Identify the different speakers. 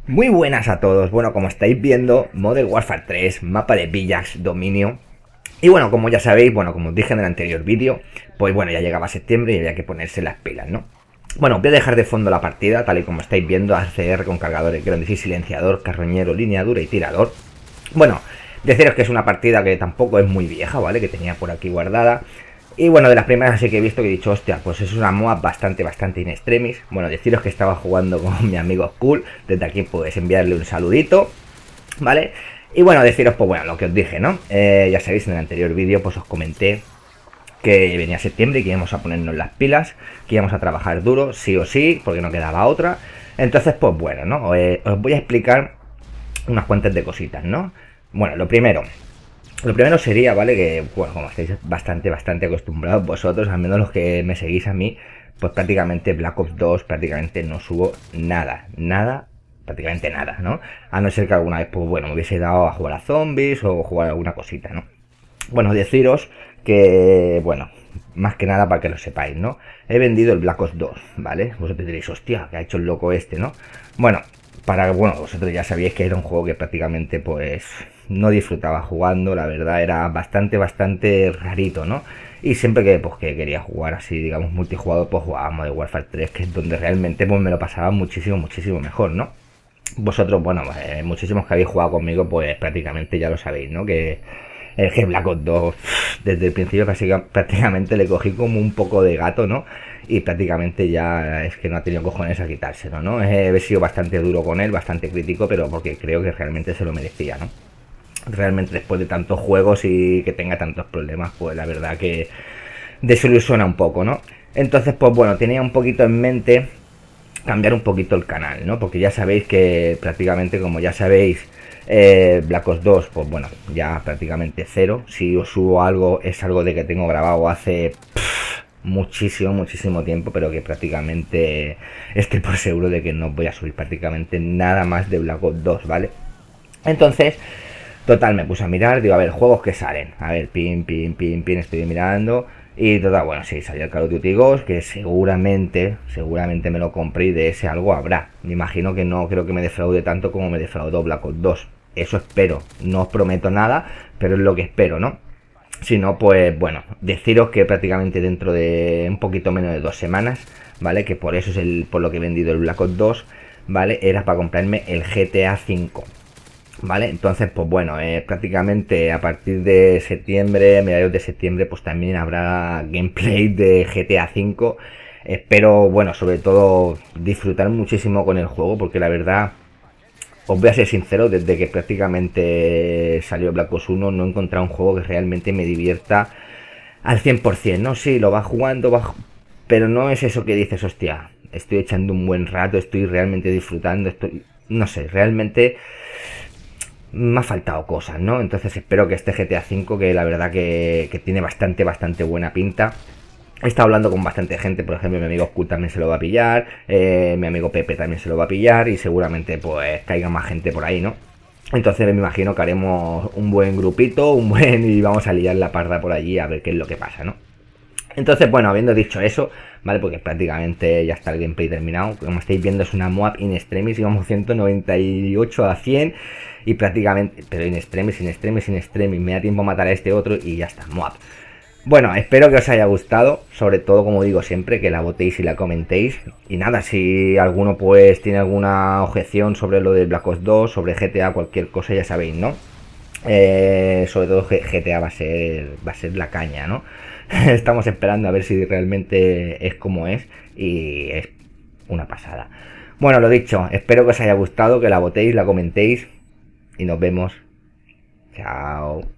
Speaker 1: Muy buenas a todos. Bueno, como estáis viendo, Modern Warfare 3, mapa de Village, dominio. Y bueno, como ya sabéis, como os dije en el anterior vídeo, pues bueno, ya llegaba septiembre y había que ponerse las pilas, ¿no? Bueno, voy a dejar de fondo la partida, tal y como estáis viendo, ACR con cargadores grandes y silenciador, carroñero, línea dura y tirador. Bueno, deciros que es una partida que tampoco es muy vieja, ¿vale? Que tenía por aquí guardada. Y bueno, de las primeras así que he visto que he dicho, hostia, pues es una MOA bastante in extremis. Bueno, deciros que estaba jugando con mi amigo Skull. Desde aquí pues enviarle un saludito, ¿vale? Y bueno, deciros pues bueno, lo que os dije, ¿no? Ya sabéis, en el anterior vídeo pues os comenté que venía septiembre y que íbamos a ponernos las pilas, que íbamos a trabajar duro, sí o sí, porque no quedaba otra. Entonces pues bueno, ¿no? Os voy a explicar unas cuantas de cositas, ¿no? Bueno, lo primero sería, ¿vale? Que, bueno, como estáis bastante acostumbrados vosotros, al menos los que me seguís a mí, pues prácticamente Black Ops 2 prácticamente no subo prácticamente nada, ¿no? A no ser que alguna vez, pues bueno, me hubiese dado a jugar a zombies o jugar alguna cosita, ¿no? Bueno, deciros que, bueno, más que nada para que lo sepáis, ¿no? He vendido el Black Ops 2, ¿vale? Vosotros diréis, hostia, que ha hecho el loco este, ¿no? Bueno, vosotros ya sabíais que era un juego que prácticamente, pues, no disfrutaba jugando, la verdad, era bastante rarito, ¿no? Y siempre que, pues, que quería jugar así, digamos, multijugador, pues jugábamos de Warfare 3, que es donde realmente, pues, me lo pasaba muchísimo mejor, ¿no? Vosotros, bueno, muchísimos que habéis jugado conmigo, pues prácticamente ya lo sabéis, ¿no? Que el que Black Ops 2 desde el principio prácticamente le cogí como un poco de gato, ¿no? Y prácticamente ya es que no ha tenido cojones a quitárselo, ¿no? He sido bastante duro con él, bastante crítico, pero porque creo que realmente se lo merecía, ¿no? Realmente después de tantos juegos y que tenga tantos problemas, pues la verdad que desilusiona un poco, ¿no? Entonces, pues bueno, tenía un poquito en mente cambiar un poquito el canal, ¿no? Porque ya sabéis que prácticamente, como ya sabéis, Black Ops 2, pues bueno, ya prácticamente cero. Si os subo algo, es algo de que tengo grabado hace muchísimo tiempo, pero que prácticamente estoy por seguro de que no voy a subir prácticamente nada más de Black Ops 2, ¿vale? Entonces, total, me puse a mirar, digo, a ver, juegos que salen. A ver, pin, estoy mirando. Y total, bueno, sí, salió el Call of Duty Ghost, que seguramente me lo compré y de ese algo habrá. Me imagino que no creo que me defraude tanto como me defraudó Black Ops 2. Eso espero. No os prometo nada, pero es lo que espero, ¿no? Si no, pues bueno, deciros que prácticamente dentro de un poquito menos de 2 semanas, ¿vale? Que por eso es por lo que he vendido el Black Ops 2, ¿vale? Era para comprarme el GTA 5. ¿Vale? Entonces, pues bueno, prácticamente a partir de septiembre, mediados de septiembre, pues también habrá gameplay de GTA V. Espero, bueno, sobre todo disfrutar muchísimo con el juego, porque la verdad, os voy a ser sincero, desde que prácticamente salió Black Ops 1 no he encontrado un juego que realmente me divierta al 100%, ¿no? Sí, lo va jugando, pero no es eso que dices, hostia, estoy echando un buen rato, estoy realmente disfrutando, no sé, realmente me ha faltado cosas, ¿no? Entonces espero que este GTA V, que la verdad que tiene bastante buena pinta. He estado hablando con bastante gente, por ejemplo, mi amigo Skull también se lo va a pillar, mi amigo Pepe también se lo va a pillar y seguramente pues caiga más gente por ahí, ¿no? Entonces me imagino que haremos un buen grupito, y vamos a liar la parda por allí a ver qué es lo que pasa, ¿no? Entonces, bueno, habiendo dicho eso, ¿vale? Porque prácticamente ya está el gameplay terminado. Como estáis viendo es una MOAB in extremis, íbamos 198 a 100 y prácticamente, pero in extremis, me da tiempo a matar a este otro y ya está, MOAB. Bueno, espero que os haya gustado, sobre todo como digo siempre, que la votéis y la comentéis. Y nada, si alguno pues tiene alguna objeción sobre lo de Black Ops 2, sobre GTA, cualquier cosa ya sabéis, ¿no? Sobre todo GTA va a ser la caña, ¿no? Estamos esperando a ver si realmente es como es y es una pasada. Bueno, lo dicho, espero que os haya gustado, que la votéis, la comentéis y nos vemos. Chao.